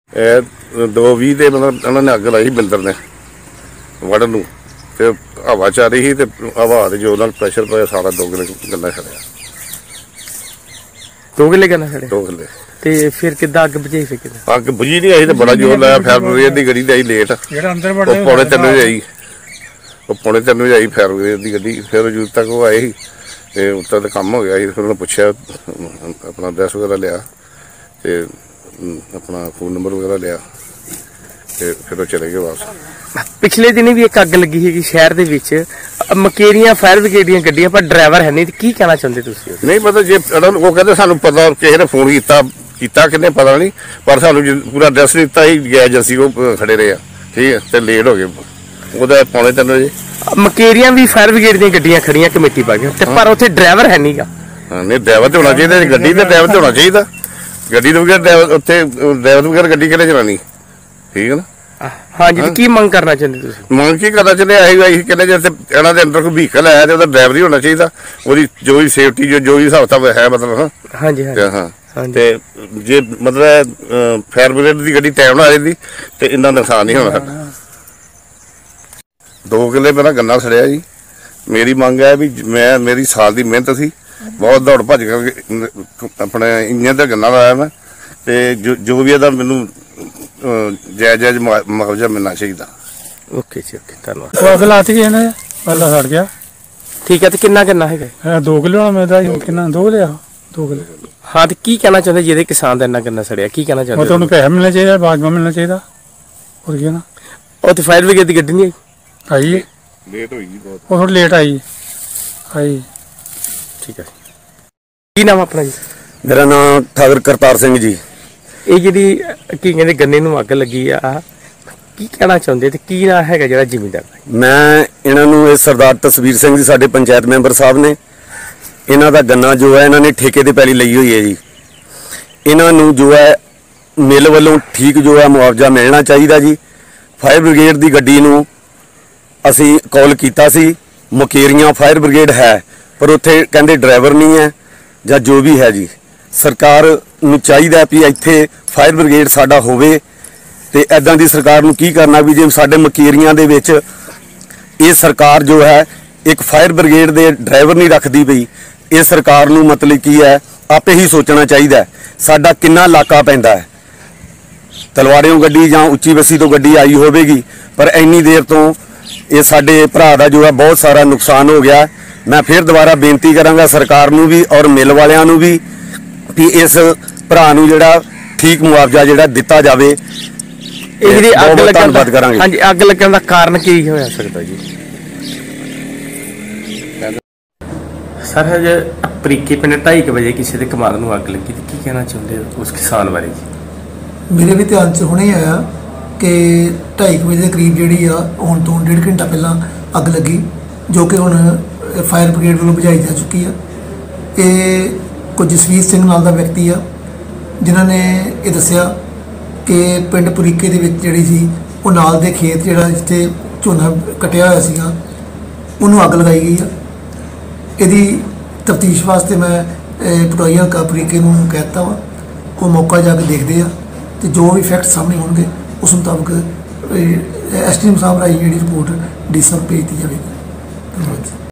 2:20 ਦੇ मतलब उन्होंने अग लाई बिंदर ने वड़न नूं ते हवा च आ रही थी ते हवा दे जो नाल प्रैशर पाया सारा 2 किले गन्ना खड़िया 2 किले गन्ना खड़े 2 किले ते फिर किद्दां अग बुझाई फिर किद्दां अग बुझी नहीं आई ते बड़ा जोर लाया फायर ब्रिगेड दी गड्डी आई लेट पौने 3 बजे आई पौने 3 बजे आई फायर ब्रिगेड दी गड्डी फिर जूद तक वो आए ते उत्तर ते काम हो गया फिर उन्होंने पूछा अपना एड्रैस वगैरह लिया ते अपना फोन नंबर वगैरह लिया ते फिर वो चले गए वापस। पिछले दिन भी एक अग लगी है शहर दे विच मकेरियां फायर ब्रिगेड दी गड्डियां पर ड्राइवर है नहीं ते की कहना चाहते तुसीं? नहीं पता जे वो कहते सानू पता किसी ने फोन किया किन्ने पता नहीं पर सानू पूरा एड्रैस नहीं दिता ही गया एजेंसी को खड़े रहे ठीक है ते लेट हो गए ਉਹਦਾ पौने 3 बजे मकेरियां भी फायर ब्रिगेड दी गड्डियां खड़ियां कमेटी पा के पर उत्थे ड्राइवर है नहीं गा। नहीं ड्राइवर तो होना चाहिए गड्डी ते ड्राइवर तो होना चाहिए गड्डी तो बगैर ड्राइवर उत्थे ड्राइवर बगैर गड्डी किहने चलानी ठीक है ना। हाँ जी की मंग करना चाहते तुसीं? मंग की करना चाहते आई कहने जैसे इन्हों के अंदर कोई व्हीकल है तो ड्राइवर ही होना चाहिए वो जो भी सेफ्टी जो भी हिसाब किताब है मतलब हाँ जी हाँ ते जे मतलब फायर ब्रिगेड की गड्डी टाइम ना आती तो इन्ना नुकसान नहीं होना साडा। 2 किले मेरा गन्ना सड़िया जी मेरी मंग है भी मैं मेरी साल की मेहनत सी बहुत दौड़ भज करके अपने इंजन से गन्ना लाया मैं ते जो भी है मैनू जायज़ जायज़ मुआवजा मिलना चाहिए। ओके जी ओके धन्यवाद। अग लाती गई इन्हें पहला सड़ गया ठीक है तो कितना गन्ना है 2 किलो मेरा कितना 2 किले 2 किले। हाँ तो की कहना चाहते जिहदे किसान दा इन्ना गन्ना सड़िया की कहना चाहते? मतलब पैसा मिलना चाहिए बाजमा मिलना चाहिए और क्या ना और तो फायर ब्रिगेड की गड्डी नहीं आई है लेट हुई बहुत वो थोड़ी लेट आई ठीक है। की नाम अपना जी? मेरा नाम ठाकुर करतार सिंह जी। ये जी की कहते गन्ने नूं अग लगी आ की कहना चाहते की ना है जिहड़ा जिमींदार? मैं इन्हों सरदार तसवीर सिंह जी साडे पंचायत मैंबर साहब ने इन्हों का गन्ना जो है इन्होंने ठेके ते पैली लई हुई है जी इन्हों जो है मिल वालों ठीक जो है मुआवजा मिलना चाहिए जी। फायर ब्रिगेड की गड्डी नूं असी कॉल किया सी मुकेरियां फायर ब्रिगेड है पर उत्थे कहंदे ड्राइवर नहीं है या जो भी है जी सरकार नूं चाहिए भी इत्थे फायर ब्रिगेड साडा होवे ते ऐदां दी सरकार नूं की करना भी जे साडे मकेरियां दे विच ये सरकार जो है एक फायर ब्रिगेड दे ड्राइवर नहीं रखदी पई ये सरकार नूं मतलब की है आपे ही सोचना चाहिए साडा किन्ना इलाका पैंदा है तलवारियों गड्डी जां उच्ची बस्सी तो गड्डी आई होवेगी पर इन्नी देर तो ये साडे भरा दा जो है बहुत सारा नुकसान हो गया। मैं फिर दोबारा बेनती करांगा सरकार नूं भी और मिल वालियां नूं भी कि इस भरा नूं जिहड़ा ठीक मुआवजा जिहड़ा दिता जावे। अग लगन हाँ जी अग लगन दा कारण की हो सकता जी? सर हजे परीके पिंड 2:30 बजे किसी के कमाद नूं अग लगी तो की कहना चाहते हो उस किसान बारे जी? मेरे भी ध्यान च हुणे आया कि 2:30 बजे के करीब जी आने तो 1.5 घंटा पहला अग लगी जो कि हुण फायर ब्रिगेड वालों बुझाई जा चुकी है। ये कोई जसवीर सिंह नाल दा व्यक्ति आ जिन्होंने ये दस्सिया कि पिंड पुरीके दे विच जिहड़ी सी वो नाल दे खेत जिहड़ा जिथे झोना कटिया होया सीगा उन्होंने अग लगाई गई है। यदि तफ्तीश वास्ते मैं पटवारी हल्का पुरीके नूं कह दित्ता वा वो मौका जाके देखते हैं तो जो भी फैक्ट सामने होंगे उस मुताबिक एसडीएम साहब राही जी रिपोर्ट डी साहब भेज दी जाएगी। धन्यवाद।